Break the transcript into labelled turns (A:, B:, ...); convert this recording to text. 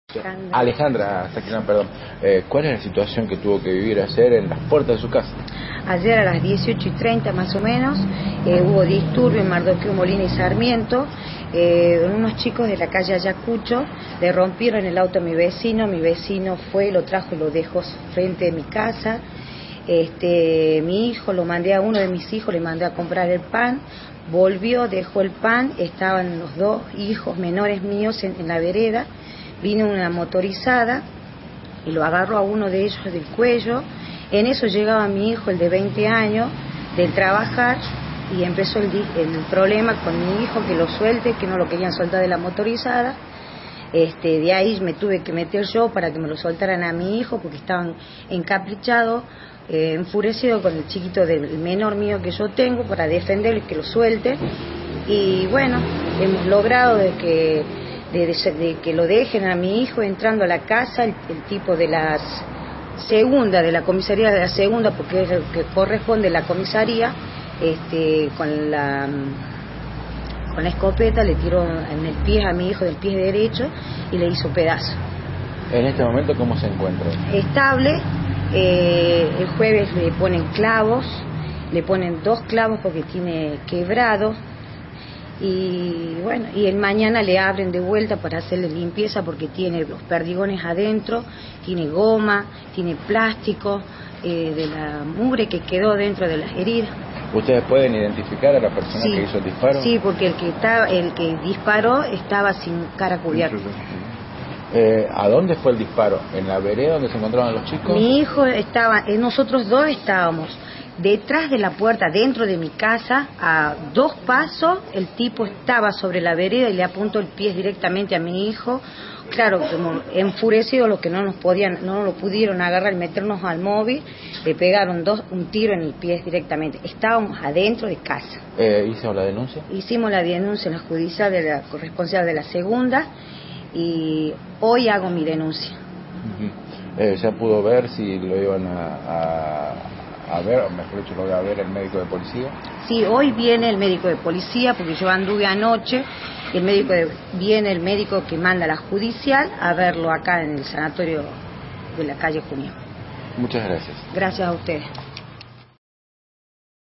A: Alejandra Saquilán, perdón. ¿Cuál es la situación que tuvo que vivir ayer en las puertas de su casa?
B: Ayer a las 18:30 más o menos hubo disturbio en Mardoqueo, Molina y Sarmiento. Unos chicos de la calle Ayacucho le rompieron el auto a mi vecino fue, lo trajo y lo dejó frente de mi casa. Mi hijo, lo mandé a uno de mis hijos, le mandé a comprar el pan, volvió, dejó el pan, estaban los dos hijos menores míos en la vereda. Vino una motorizada y lo agarró a uno de ellos del cuello. En eso llegaba mi hijo, el de 20 años, del trabajar, y empezó el problema con mi hijo, que lo suelte, que no lo querían soltar de la motorizada. De ahí me tuve que meter yo para que me lo soltaran a mi hijo, porque estaban encaprichados, enfurecidos con el chiquito del menor mío que yo tengo, para defenderlo y que lo suelte. Y bueno, hemos logrado de que lo dejen a mi hijo entrando a la casa, el tipo de la segunda, de la comisaría de la segunda, porque es el que corresponde a la comisaría, con la escopeta le tiró en el pie a mi hijo, del pie derecho, y le hizo pedazo.
A: ¿En este momento cómo se encuentra?
B: Estable. El jueves le ponen clavos, le ponen 2 clavos porque tiene quebrado. Y bueno, y el mañana le abren de vuelta para hacerle limpieza, porque tiene los perdigones adentro, tiene goma, tiene plástico, de la mugre que quedó dentro de las heridas.
A: ¿Ustedes pueden identificar a la persona que hizo el disparo?
B: Sí, porque el que disparó estaba sin cara cubierta.
A: ¿A dónde fue el disparo? ¿En la vereda donde se encontraban los chicos?
B: Mi hijo estaba, nosotros dos estábamos detrás de la puerta, dentro de mi casa, a 2 pasos. El tipo estaba sobre la vereda y le apuntó el pie directamente a mi hijo. Claro, como enfurecido, los que no lo pudieron agarrar y meternos al móvil, le pegaron un tiro en el pie directamente. Estábamos adentro de casa.
A: ¿Hizo la denuncia?
B: Hicimos la denuncia en la judicial de la corresponsal de la segunda, y hoy hago mi denuncia.
A: ¿Ya pudo ver si lo iban a ver, o mejor dicho, lo va a ver el médico de policía?
B: Sí, hoy viene el médico de policía, porque yo anduve anoche. Viene el médico que manda la judicial a verlo acá en el sanatorio de la calle Junín.
A: Muchas gracias.
B: Gracias a ustedes.